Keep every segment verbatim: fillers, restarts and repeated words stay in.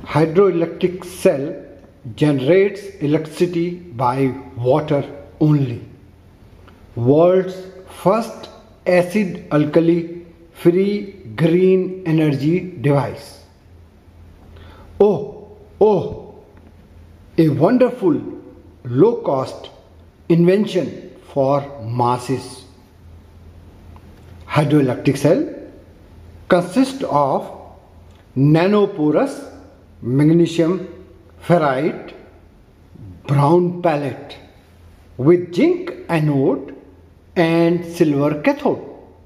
hydroelectric cell generates electricity by water only. World's first acid-alkali free green energy device. Oh, oh, a wonderful low-cost invention for masses. Hydroelectric cell consists of nanoporous magnesium ferrite brown pellet with zinc anode and silver cathode.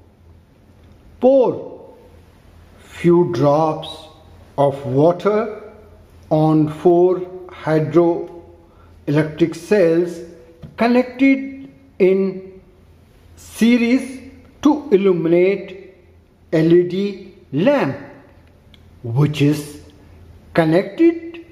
Pour few drops of water on four hydroelectric cells connected in series to illuminate L E D lamp, which is connected.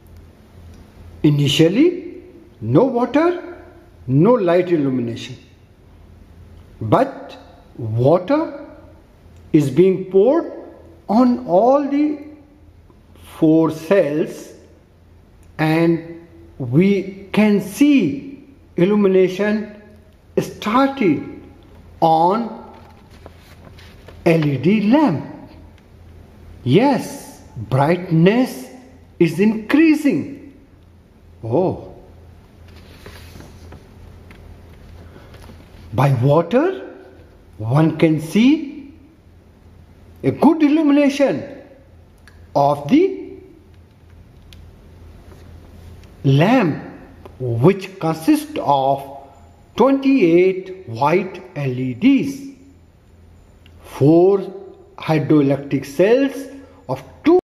Initially no water, no light illumination, but water is being poured on all the four cells and we can see illumination started on L E D lamp. Yes, brightness is increasing. Oh, by water one can see a good illumination of the lamp, which consists of twenty-eight white L E Ds, four hydroelectric cells of two